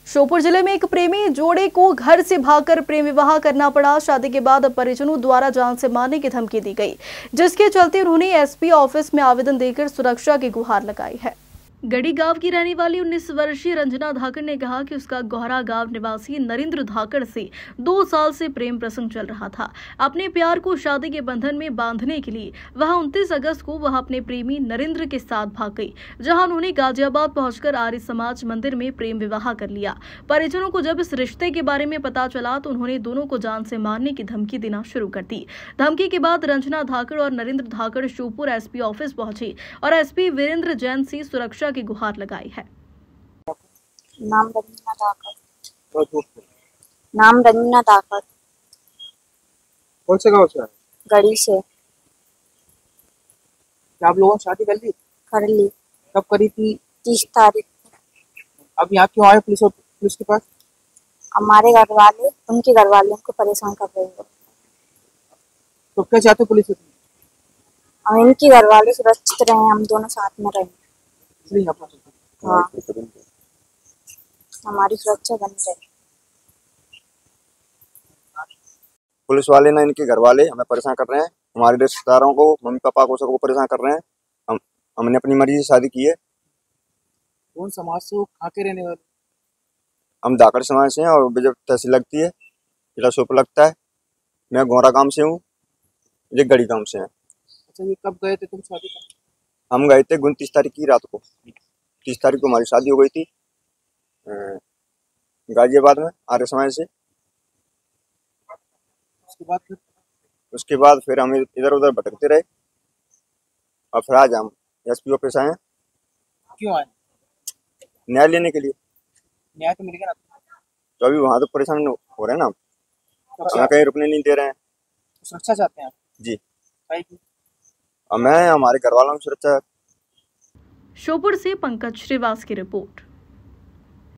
श्योपुर जिले में एक प्रेमी जोड़े को घर से भागकर प्रेम विवाह करना पड़ा। शादी के बाद अब परिजनों द्वारा जान से मारने की धमकी दी गई, जिसके चलते उन्होंने एसपी ऑफिस में आवेदन देकर सुरक्षा की गुहार लगाई है। गढ़ी गांव की रहने वाली 19 वर्षीय रंजना धाकड़ ने कहा कि उसका गौहरा गांव निवासी नरेंद्र धाकड़ से 2 साल से प्रेम प्रसंग चल रहा था। अपने प्यार को शादी के बंधन में बांधने के लिए वह 29 अगस्त को वह अपने प्रेमी नरेंद्र के साथ भाग गई, जहां उन्होंने गाजियाबाद पहुंचकर आर्य समाज मंदिर में प्रेम विवाह कर लिया। परिजनों को जब इस रिश्ते के बारे में पता चला तो उन्होंने दोनों को जान से मारने की धमकी देना शुरू कर दी। धमकी के बाद रंजना धाकड़ और नरेंद्र धाकड़ श्योपुर एसपी ऑफिस पहुंचे और एसपी वीरेंद्र जैन से सुरक्षा की गुहार लगाई है। नाम रंजना धाकड़। नाम रंजना धाकड़। कौन से गांव से है? गढ़ी से। क्या आप लोगों ने शादी कर ली? कर ली। कब करी थी? 30 तारीख। अब यहाँ क्यों आए पुलिस के पास? हमारे घर वाले उनके घर वाले उनको परेशान कर रहे हैं। तो क्या चाहते पुलिस से? हम इनके घर वाले सुरक्षित रहे, हम दोनों साथ में रहे। हाँ, हमारी सुरक्षा बनी रहे। पुलिस वाले ना इनके घर वाले हमें परेशान कर रहे हैं, हमारे रिश्तेदारों को, मम्मी पापा को, सबको परेशान कर रहे हैं। हमने अपनी मर्जी से शादी की है। कौन समाज से हो? कहाँ के रहने वाले? हम धाकड़ समाज से हैं और विजय तहसील लगती है, जिला श्योपुर लगता है। मैं गौरा गांव से हूँ, ये गढ़ी गांव से हैं। अच्छा, ये कब गए थे तुम शादी करने? हम गए थे 29 तारीख की रात को। 30 तारीख को हमारी शादी हो गई थी गाजियाबाद में आर्य समाज से। उसके बाद फिर हम इधर उधर भटकते रहे और फिर आज हम एसपी ऑफिस आए हैं। क्यों आए? न्याय लेने के लिए। न्याय तो मिलेगा ना? तो अभी वहाँ तो परेशान हो रहे हैं ना, हम कहीं रुकने नहीं दे रहे हैं। सुरक्षा चाहते हैं जी। और मैं हमारे घर वालों की सुरक्षा। श्योपुर से पंकज श्रीवास की रिपोर्ट।